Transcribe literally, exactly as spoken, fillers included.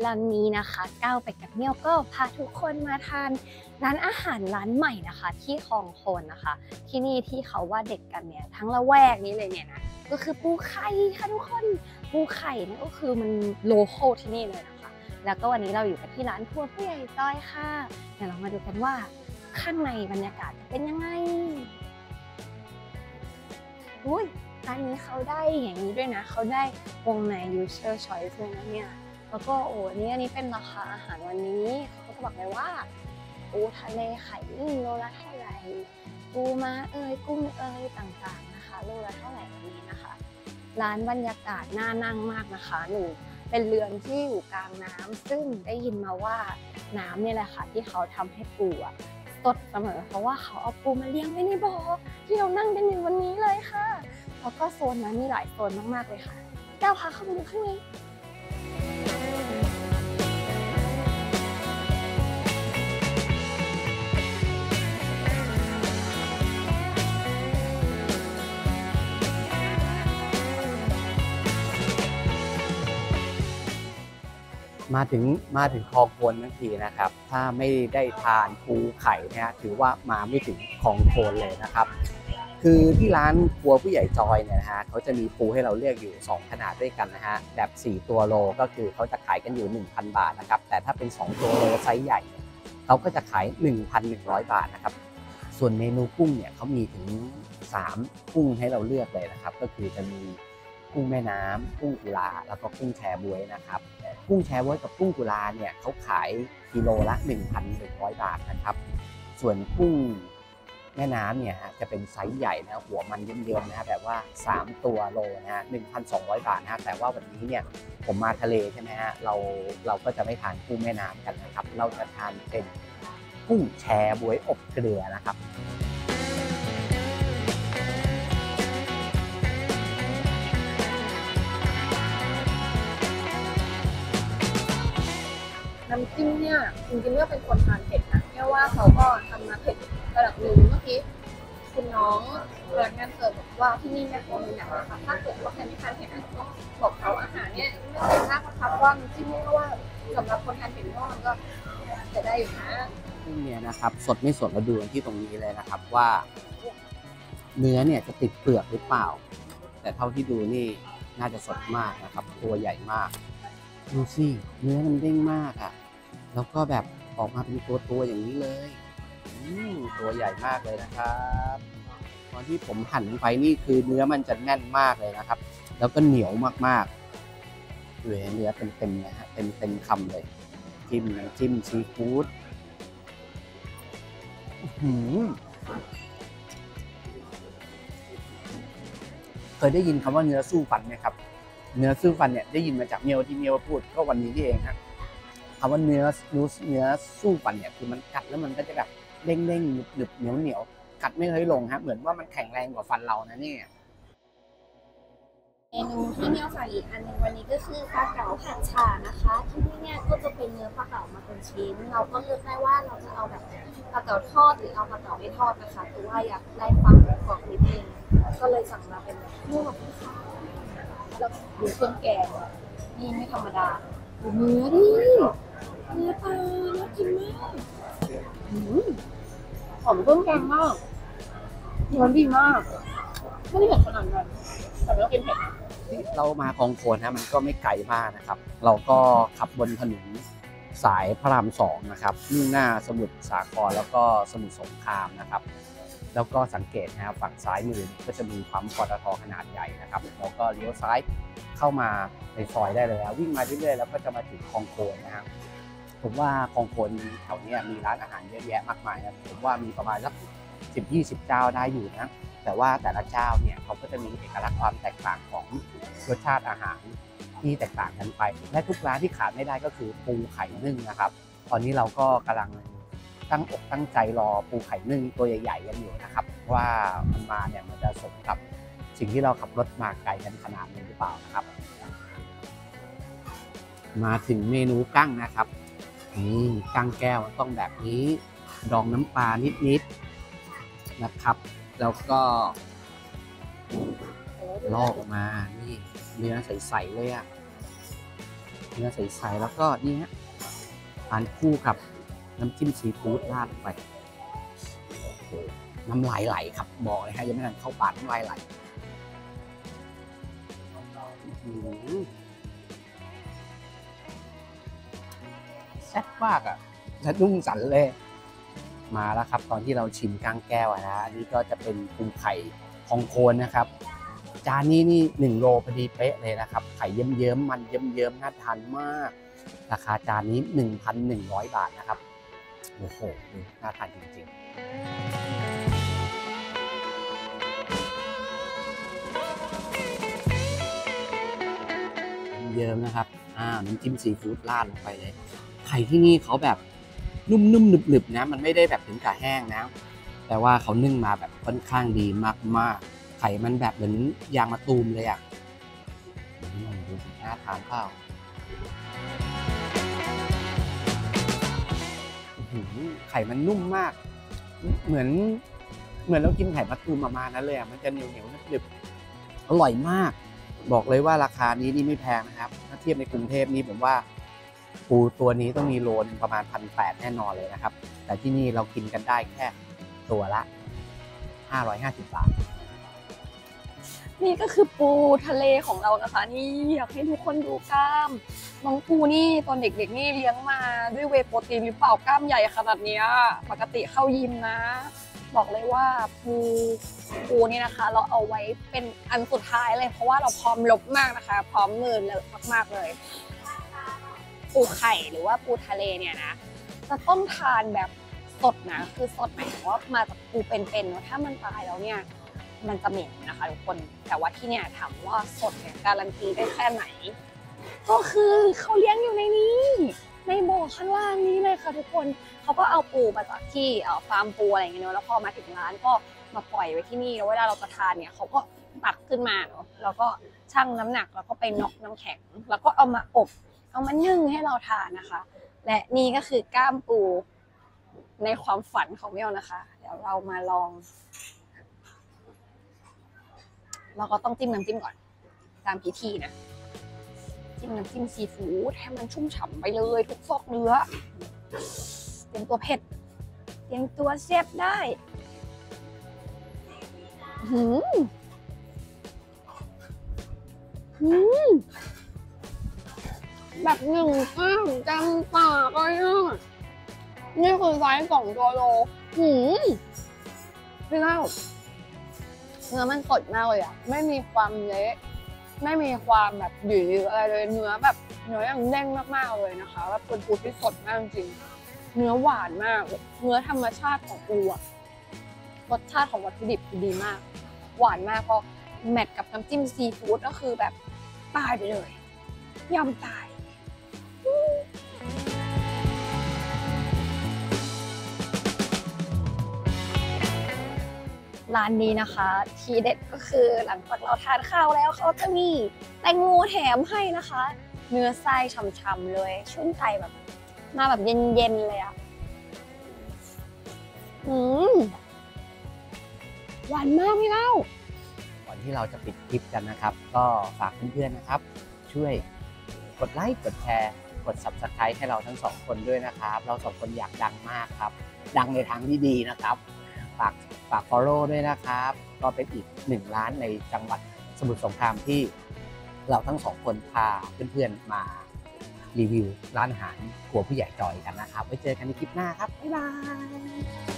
ร้านนี้นะคะก้าวไปกับเมี่ยวก็พาทุกคนมาทานร้านอาหารร้านใหม่นะคะที่คลองโคนนะคะที่นี่ที่เขาว่าเด็ดกันเนี่ยทั้งละแวกนี้เลยเนี่ยนะก็คือปูไข่ค่ะทุกคนปูไข่นี่ก็คือมันโลคอลที่นี่เลยนะคะแล้วก็วันนี้เราอยู่กันที่ร้านครัวผู้ใหญ่ต้อยค่ะเดี๋ยวเรามาดูกันว่าข้างในบรรยากาศจะเป็นยังไงอุ้ยร้านนี้เขาได้อย่างนี้ด้วยนะเขาได้วงใน user choice เลยนะเนี่ยแล้วก็โอ้นี่อันนี้เป็นราคาอาหารวันนี้เขาก็จะบอกเลยว่าปูทะเลไข่นึ่งโลละเท่าไหร่ปูม้าเอ่ยกุ้งเอ่ยต่างๆนะคะโลละเท่าไหร่วันนี้นะคะร้านบรรยากาศน่านั่งมากนะคะหนูเป็นเรือนที่อยู่กลางน้ำซึ่งได้ยินมาว่าน้ำเนี่ยแหละค่ะที่เขาทำให้ปูอะสดเสมอเพราะว่าเขาเอาปูมาเลี้ยงไว้ในบ่อที่เรานั่งกันอยู่วันนี้เลยค่ะแล้วก็โซนนั้นมีหลายโซนมากๆเลยค่ะแก้วพาเข้าไปดูข้างในมาถึงมาถึงคลองโคนทั้งทีนะครับถ้าไม่ได้ทานปูไข่เนี่ยถือว่ามาไม่ถึงคลองโคนเลยนะครับคือที่ร้านครัวผู้ใหญ่จอยเนี่ยนะฮะเขาจะมีปูให้เราเลือกอยู่สองขนาดด้วยกันนะฮะแบบสี่ตัวโลก็คือเขาจะขายกันอยู่ หนึ่งพัน บาทนะครับแต่ถ้าเป็นสองตัวโลไซส์ใหญ่เขาก็จะขาย หนึ่งพันหนึ่งร้อย บาทนะครับส่วนเมนูกุ้งเนี่ยเขามีถึงสามกุ้งให้เราเลือกเลยนะครับก็คือจะมีกุ้งแม่น้ำกุ้งกุลาแล้วก็กุ้งแชบ๊วยนะครับกุ้งแชบ๊วยกับกุ้งกุลาเนี่ยเขาขายกิโลละ หนึ่งพันหนึ่งร้อย บาทนะครับส่วนกุ้งแม่น้ำเนี่ยจะเป็นไซส์ใหญ่นะหัวมันเยิ้มๆนะแบบว่าสามตัวโลนะฮะ หนึ่งพันสองร้อย บาทนะแต่ว่าวันนี้เนี่ยผมมาทะเลใช่ไหมฮะเราเราก็จะไม่ทานกุ้งแม่น้ำกันนะครับเราจะทานเป็นกุ้งแชบ๊วยอบเกลือนะครับน้ำจิ้มเนี่ยจริงๆเมื่อเป็นคนทานเผ็ดนะแค่ว่าเขาก็ทำมาเผ็ดระดับหนึ่งเมื่อกี้คุณน้องพนักงานเสิร์ฟบอกว่าที่นี่แม่ครัวมีหนักนะคะถ้าเกิดว่าใครไม่ทานเผ็ดก็บอกเขาอาหารเนี่ยไม่เคยน่าประทับว่าน้ำจิ้มเพราะว่าสำหรับคนทานเผ็ดก็มันก็จะได้อยู่นะกุ้งเนี่ยนะครับสดไม่สดเราดูที่ตรงนี้เลยนะครับว่าเนื้อเนี่ยจะติดเปลือกหรือเปล่าแต่เท่าที่ดูนี่น่าจะสดมากนะครับตัวใหญ่มากดูสิเนื้อมันเด้งมากอ่ะแล้วก็แบบออกมาเป็นตัวตัวอย่างนี้เลยตัวใหญ่มากเลยนะครับตอนที่ผมหั่นไปนี่คือเนื้อมันจะแน่นมากเลยนะครับแล้วก็เหนียวมากๆเนื้อเต็มๆนะฮะเต็มเต็มคำเลยจิ้มน้ำจิ้มซีฟู้ดเคยได้ยินคำว่าเนื้อสู้ฟันไหมครับเนื้อสู้ฟันเนี่ยได้ยินมาจากเมียวที่เมียวพูดก็วันนี้ที่เองครับคำว่าเนื้อเนื้อสู้ฟันเนี่ยคือมันกัดแล้วมันก็จะแบบเด้งเด้งหนึบเหนียวเหนียวกัดไม่เคยลงฮะเหมือนว่ามันแข็งแรงกว่าฟันเรานะเนี่ยเมนูที่เมี่ยวสั่งอีกอันหนึ่งวันนี้ก็คือปลาเก๋าผัดฉ่านะคะที่นี่เนี่ยก็จะเป็นเนื้อปลาเก๋ามาเป็นชิ้นเราก็เลือกได้ว่าเราจะเอาแบบปลาเก๋าทอดหรือเอาปลาเก๋าไม่ทอดนะคะแต่ว่าอยากได้ความกรอบนิดนึงก็เลยสั่งมาเป็นแบบนุ่มแล้วดูเครื่องแกงนี่ไม่ธรรมดาดูเนื้อดิเนื้อปลาน่ากินมากหอมเครื่องแกงมากเนื้อดีมากไม่ได้เผ็ดขนาดนั้นแต่ไม่ต้องกินเผ็ดเรามาคลองโคนนะมันก็ไม่ไกลมากนะครับเราก็ขับบนถนนสายพระรามสองนะครับมุ่งหน้าสมุทรสาครแล้วก็สมุทรสงครามนะครับแล้วก็สังเกตนะครับฝั่งซ้ายมือก็จะมีปั๊มปตท.ขนาดใหญ่นะครับแล้วก็เลี้ยวซ้ายเข้ามาในซอยได้เลยวิ่งมาเรื่อยๆแล้วก็จะมาถึงคลองโคนนะครับผมว่าคลองโคนแถวนี้มีร้านอาหารเยอะแยะมากมายนะผมว่ามีประมาณสักสิบยี่สิบเจ้าได้อยู่นะแต่ว่าแต่ละเจ้าเนี่ยเขาก็จะมีเอกลักษณ์ความแตกต่างของรสชาติอาหารที่แตกต่างกันไปและทุกร้านที่ขาดไม่ได้ก็คือปูไข่นึ่งนะครับตอนนี้เราก็กำลังตั้งอกตั้งใจรอปูไข่นึ่งตัวใหญ่ๆกันอยู่นะครับว่ามันมาเนี่ยมันจะสมกับสิ่งที่เราขับรถมาไกลกันขนาดนี้หรือเปล่านะครับมาถึงเมนูกั้งนะครับนี่กั้งแก้วต้องแบบนี้ดองน้ำปลานิดๆนะครับแล้วก็ลอกออกมานี่เนื้อใสๆเลยอ่ะเนื้อใสๆแล้วก็นี่ฮะทานคู่กับน้ำจิ้มซีฟู้ดราดไปน้ำลายไหลครับบอกเลยฮะยังไม่ทันเข้าปากน้ำลายไหลแซ่บมากอ่ะและนุ่มสันเลยมาแล้วครับตอนที่เราชิมก้างแก้วนะอันนี้ก็จะเป็นปูไข่พองโคนนะครับจานนี้นี่หนึ่งโลพอดีเป๊ะเลยนะครับไข่เยิ้มๆมันเยิ้มๆน่าทานมากราคาจานนี้ หนึ่งพันหนึ่งร้อย บาทนะครับโอ้โหน่าทานจริงๆเยิ้มนะครับอ่าน้ำจิ้มซีฟู้ดราดลงไปเลยไข่ที่นี่เขาแบบนุ่มๆหนึบๆนะมันไม่ได้แบบถึงกับแห้งนะแต่ว่าเขานึ่งมาแบบค่อนข้างดีมากๆไข่มันแบบเหมือนยางมะตูมเลยอ่ะดูสิน่าทานเปล่าไข่มันนุ่มมากเหมือนเหมือนเรากินไข่มะตูมประมาณนั้นเลยอ่ะมันจะเหนียวเหนียวหนึบๆอร่อยมากบอกเลยว่าราคานี้นี่ไม่แพงนะครับถ้าเทียบในกรุงเทพนี่ผมว่าปูตัวนี้ต้องมีโลนึงประมาณพันแปดแน่นอนเลยนะครับแต่ที่นี่เรากินกันได้แค่ตัวละห้าร้อยห้าสิบบาทนี่ก็คือปูทะเลของเรานะคะนี่อยากให้ทุกคนดูกล้ามน้องปูนี่ตอนเด็กๆนี่เลี้ยงมาด้วยเวย์โปรตีนหรือเปล่ากล้ามใหญ่ขนาดนี้ปกติเข้ายิมนะบอกเลยว่าปูปูนี่นะคะเราเอาไว้เป็นอันสุดท้ายเลยเพราะว่าเราพร้อมลบมากนะคะพร้อมมือเลยมากๆเลยปูไข่หรือว่าปูทะเลเนี่ยนะจะต้องทานแบบสดนะคือสดหมายถึงว่ามาจากปูเป็นๆถ้ามันตายแล้วเนี่ยมันจะเหม็นนะคะทุกคนแต่ว่าที่เนี่ยถามว่าสดเนี่ยการันตีได้แค่ไหนก็คือเขาเลี้ยงอยู่ในนี้ในบ่อข้างล่างนี้เลยค่ะทุกคนเขาก็เอาปูมาจากที่ฟาร์มปูอะไรอย่างเงี้ยเนาะแล้วพอมาถึงร้านก็มาปล่อยไว้ที่นี่แล้วเวลาเราจะทานเนี่ยเขาก็ตักขึ้นมาเนาะแล้วก็ชั่งน้ำหนักแล้วก็ไปน็อกน้ำแข็งแล้วก็เอามาอบเอามานึ่งให้เราทานนะคะและนี่ก็คือกล้ามปูในความฝันของเมี่ยวนะคะเดี๋ยวเรามาลองเราก็ต้องจิ้มน้ำจิ้มก่อนตามพิธีนะจิ้มน้ำจิ้มซีฟู้ดให้มันชุ่มฉ่ำไปเลยทุกซอกเนื้อเตรียมตัวเผ็ดเตรียมตัวแซ่บได้หืมหืมแบบหนึ่งข้าวจำปากเลยอ่ะนี่คือไซส์สองตัวโลหืมพี่เล่าเนื้อมันสดมากเลยอ่ะไม่มีความเละไม่มีความแบบหยืดอะไรเลยเนื้อแบบเนื้ออย่างเด้งมากๆเลยนะคะแบบเป็นปูที่สดมากจริงเนื้อหวานมากเนื้อธรรมชาติของปูอ่ะรสชาติของวัตถุดิบดีมากหวานมากพอแมทกับน้ำจิ้มซีฟู้ดก็คือแบบตายไปเลยยำตายร้านนี้นะคะทีเด็ดก็คือหลังจากเราทานข้าวแล้วเขาจะมีแตงโมแถมให้นะคะเนื้อไส้ฉ่ำๆเลยชุ่มใจแบบมาแบบเย็นๆเลยอ่ะอืมหวานมากพี่เล่าก่อนที่เราจะปิดคลิปกันนะครับก็ฝากเพื่อนๆนะครับช่วยกดไลค์กดแชร์กด ซับสไครบ์ ให้เราทั้งสองคนด้วยนะครับเราสองคนอยากดังมากครับดังในทางที่ดีนะครับฝากฝาก follow ด้วยนะครับก็เป็นอีกหนึ่งร้านในจังหวัดสมุทรสงครามที่เราทั้งสองคนพาเพื่อนๆมารีวิวร้านอาหารครัวผู้ใหญ่จอยกันนะครับไว้เจอกันในคลิปหน้าครับบ๊ายบาย